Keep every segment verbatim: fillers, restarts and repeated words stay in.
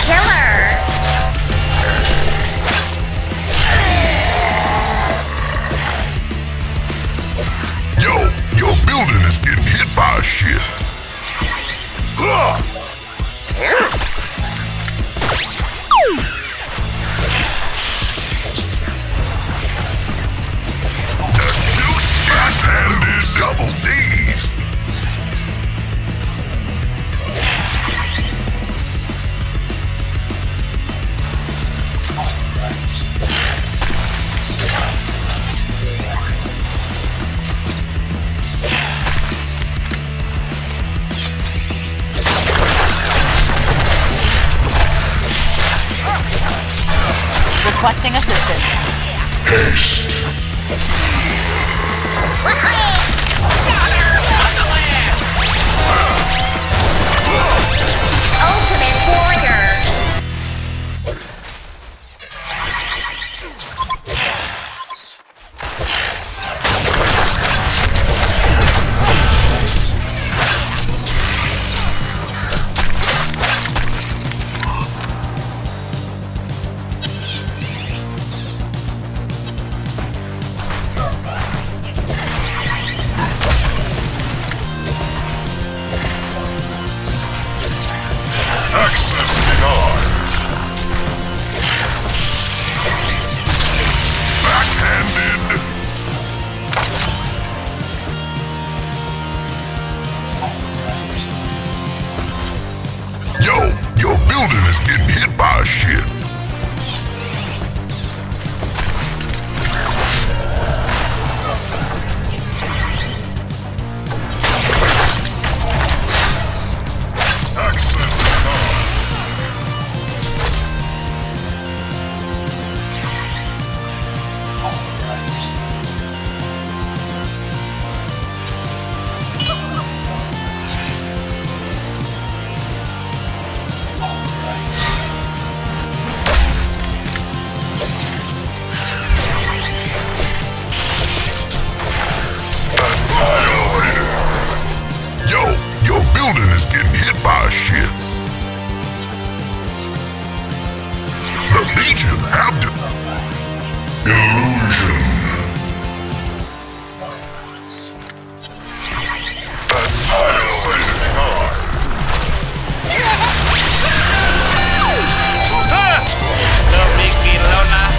killer! Yo, your building is getting hit by a ship. The juice is and these double D's. Requesting assistance. Haste. Ultimate warrior! Accessing on. Backhanded. Yo, your building is getting hit by a ship. Accessing on. Annihilator. Yo, your building is getting hit by a ship. The Legion have to... Illusion. Annihilating on. Don't make me Lola.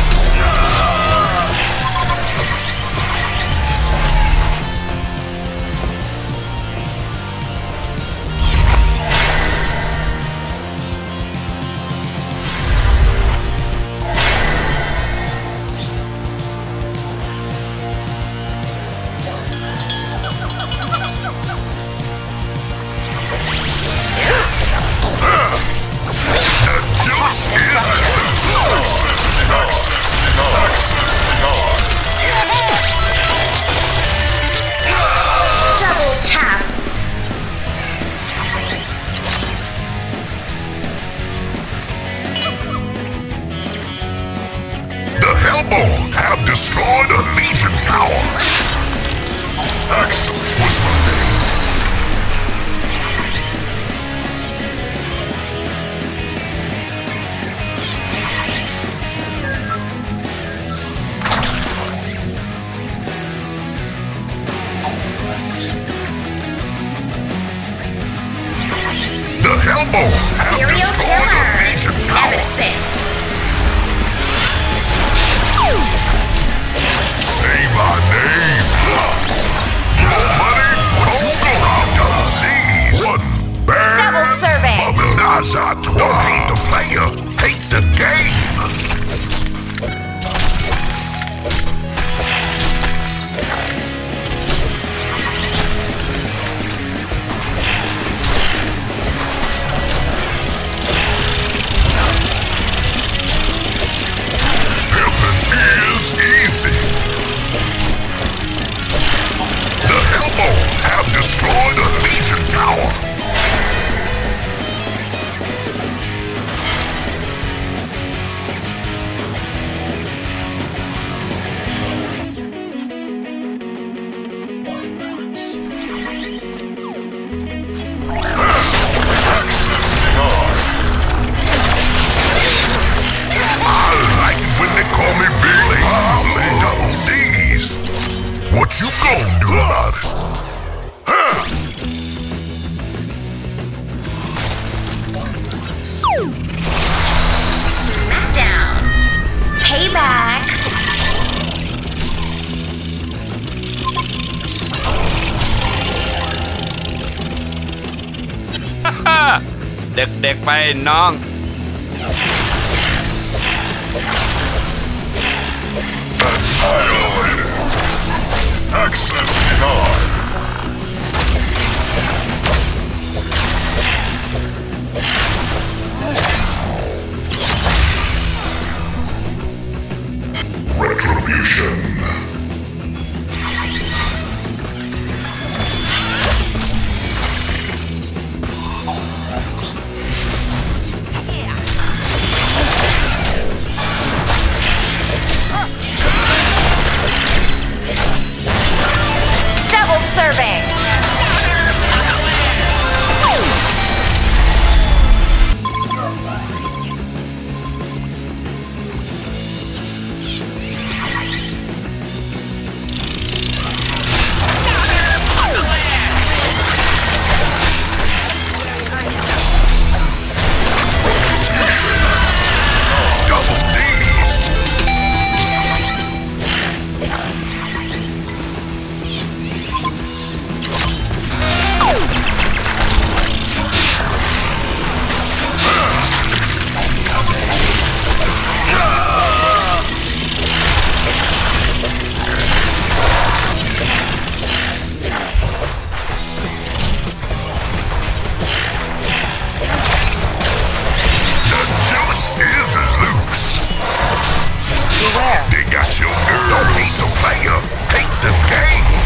The juice is accessing on. Accessing on. Accessing on. Double tap! The Hellborn have destroyed a Legion tower. Excellent. What's my name? The Hellborn have Serial destroyed killer! a Legion tower. Nemesis! Say my name. More money, what's เด็กๆไปน้อง Annihilated. Access denied. Retribution. Double serving. Double D's. The juice is loose. Beware. They got your girl. Don't hate the player, hate the game.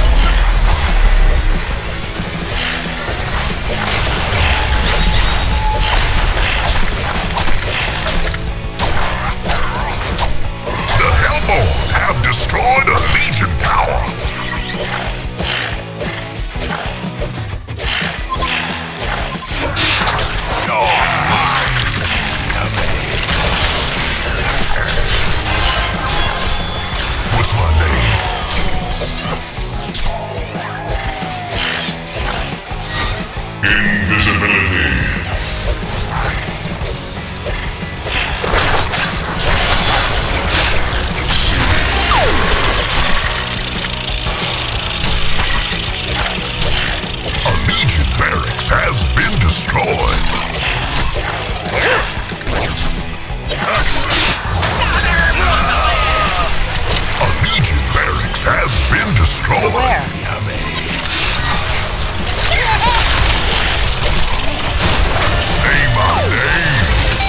The Hellborn have destroyed a Legion tower. What's my name? Invisibility. A Legion barracks has been destroyed. A Legion barracks has been destroyed. Beware. Say my name.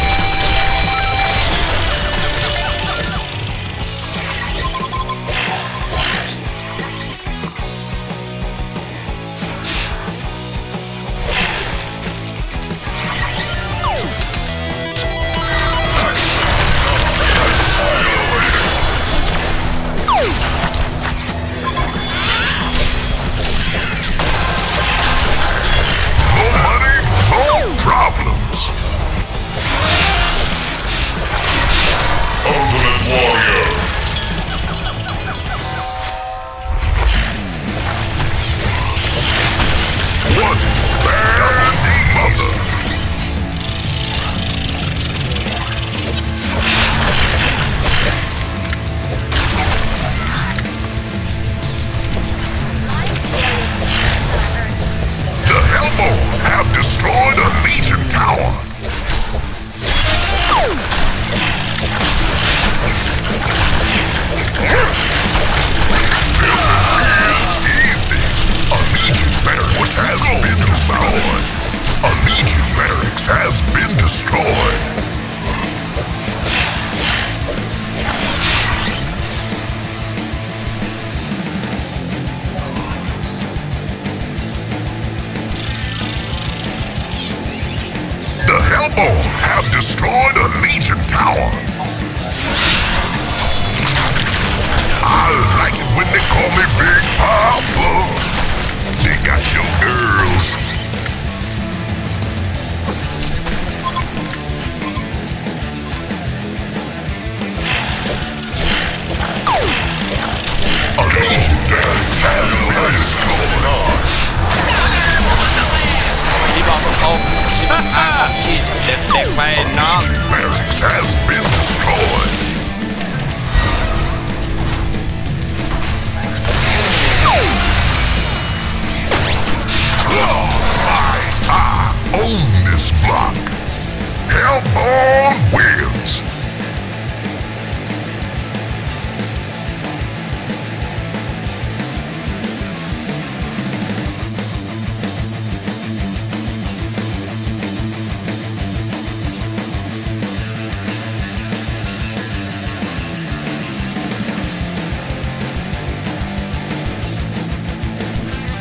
More money, more problems. Ultimate Warrior. One bad mother. The Hellborn have destroyed a Legion tower. Building is easy. A Legion barracks has been destroyed. A Legion barracks has been destroyed. The Hellborn have destroyed a Legion tower. I like it when they call me Big Papa. They got your girls. A Legion barracks has been destroyed. ที่บอกพวกเขาที่มันอ้างอาชีพเด็กๆไป